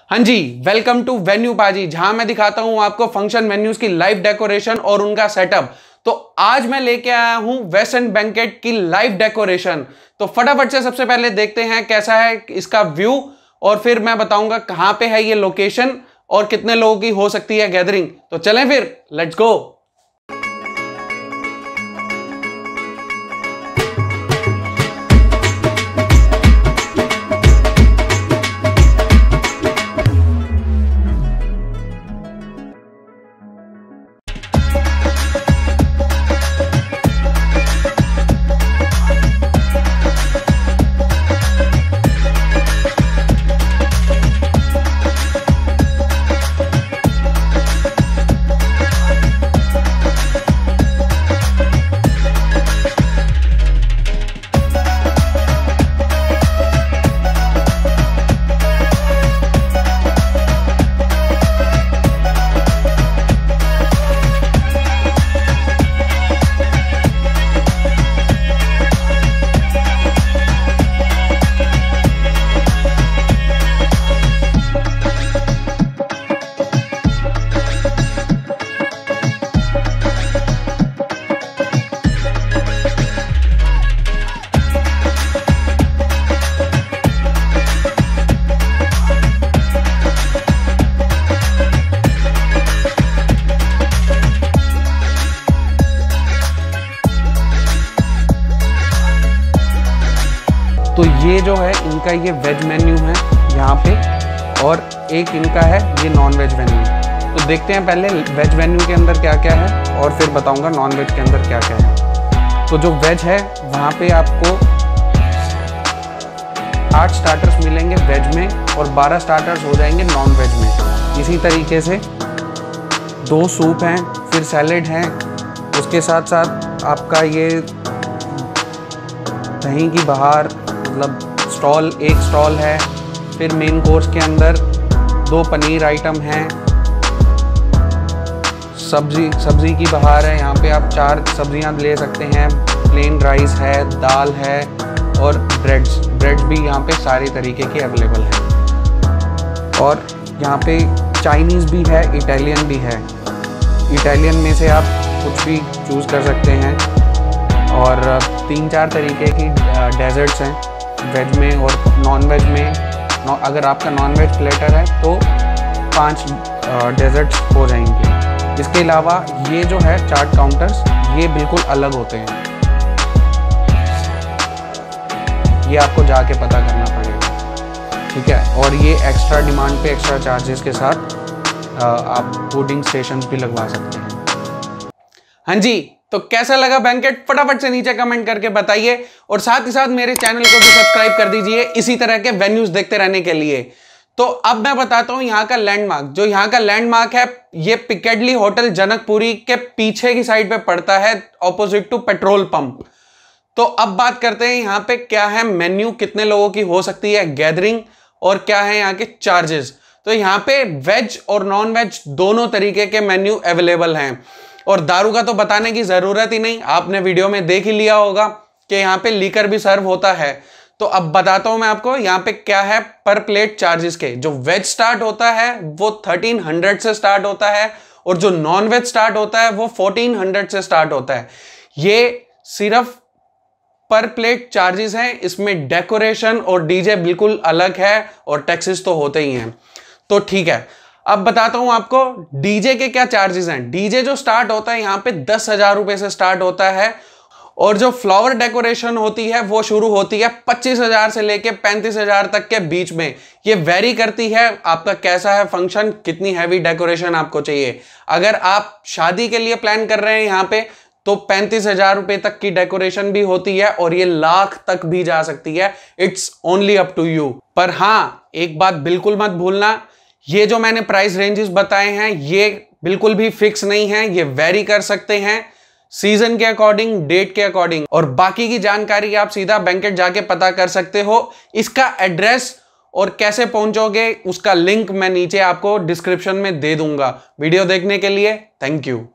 हाँ जी, welcome to venue पाजी, जहां मैं दिखाता हूं आपको फंक्शन वेन्यूज की लाइव डेकोरेशन और उनका सेटअप। तो आज मैं लेके आया हूं वेस्टर्न बैंकेट की लाइव डेकोरेशन। तो फटाफट से सबसे पहले देखते हैं कैसा है इसका व्यू, और फिर मैं बताऊंगा कहां पे है ये लोकेशन और कितने लोगों की हो सकती है गैदरिंग। तो चलें फिर, लेट्स गो। तो ये जो है इनका ये वेज मेन्यू है यहाँ पे, और एक इनका है ये नॉन वेज मेन्यू। तो देखते हैं पहले वेज मेन्यू के अंदर क्या क्या है और फिर बताऊंगा नॉन वेज के अंदर क्या क्या है। तो जो वेज है वहाँ पे आपको 8 स्टार्टर्स मिलेंगे वेज में और 12 स्टार्टर्स हो जाएंगे नॉन वेज में। इसी तरीके से 2 सूप हैं, फिर सैलेड है, उसके साथ साथ आपका ये दही की बहार मतलब स्टॉल, एक स्टॉल है। फिर मेन कोर्स के अंदर 2 पनीर आइटम हैं, सब्जी की बहार है। यहाँ पे आप 4 सब्जियाँ ले सकते हैं, प्लेन राइस है, दाल है और ब्रेड्स भी यहाँ पे सारे तरीके के अवेलेबल हैं। और यहाँ पे चाइनीज़ भी है, इटालियन भी है। इटालियन में से आप कुछ भी चूज़ कर सकते हैं। और 3-4 तरीके की डेजर्ट्स हैं वेज में और नॉन वेज में। अगर आपका नॉन वेज प्लेटर है तो 5 डेजर्ट्स हो जाएंगे। इसके अलावा ये जो है चाट काउंटर्स, ये बिल्कुल अलग होते हैं, ये आपको जाके पता करना पड़ेगा, ठीक है। और ये एक्स्ट्रा डिमांड पे एक्स्ट्रा चार्जेस के साथ आप फूडिंग स्टेशंस भी लगवा सकते हैं। हाँ जी, तो कैसा लगा बैंकेट फटाफट से नीचे कमेंट करके बताइए, और साथ ही साथ मेरे चैनल को भी सब्सक्राइब कर दीजिए इसी तरह के वेन्यूज देखते रहने के लिए। तो अब मैं बताता हूं यहाँ का लैंडमार्क। जो यहाँ का लैंडमार्क है ये पिकेडली होटल जनकपुरी के पीछे की साइड पे पड़ता है, ऑपोजिट टू पेट्रोल पंप। तो अब बात करते हैं यहाँ पे क्या है मेन्यू, कितने लोगों की हो सकती है गैदरिंग और क्या है यहाँ के चार्जेस। तो यहाँ पे वेज और नॉन वेज दोनों तरीके के मेन्यू अवेलेबल हैं, और दारू का तो बताने की जरूरत ही नहीं, आपने वीडियो में देख ही लिया होगा कि यहाँ पे लीकर भी सर्व होता है। तो अब बताता हूं मैं आपको यहाँ पे क्या है पर प्लेट चार्जेस के। जो वेज स्टार्ट होता है वो 1300 से स्टार्ट होता है, और जो नॉन वेज स्टार्ट होता है वो 1400 से स्टार्ट होता है। ये सिर्फ पर प्लेट चार्जेस हैं, इसमें डेकोरेशन और डीजे बिल्कुल अलग है, और टैक्सेस तो होते ही हैं। तो ठीक है, अब बताता हूं आपको डीजे के क्या चार्जेस हैं। डीजे जो स्टार्ट होता है यहाँ पे 10,000 रुपए से स्टार्ट होता है, और जो फ्लावर डेकोरेशन होती है वो शुरू होती है 25,000 से लेके 35,000 तक के बीच में। ये वेरी करती है आपका कैसा है फंक्शन, कितनी हैवी डेकोरेशन आपको चाहिए। अगर आप शादी के लिए प्लान कर रहे हैं यहाँ पे तो 35,000 रुपए तक की डेकोरेशन भी होती है, और ये लाख तक भी जा सकती है। It's only up to you. पर हाँ, एक बात बिल्कुल मत भूलना, ये जो मैंने प्राइस रेंजेस बताए हैं ये बिल्कुल भी फिक्स नहीं है, ये वेरी कर सकते हैं सीजन के अकॉर्डिंग, डेट के अकॉर्डिंग। और बाकी की जानकारी आप सीधा बैंकेट जाके पता कर सकते हो। इसका एड्रेस और कैसे पहुंचोगे उसका लिंक मैं नीचे आपको डिस्क्रिप्शन में दे दूंगा। वीडियो देखने के लिए थैंक यू।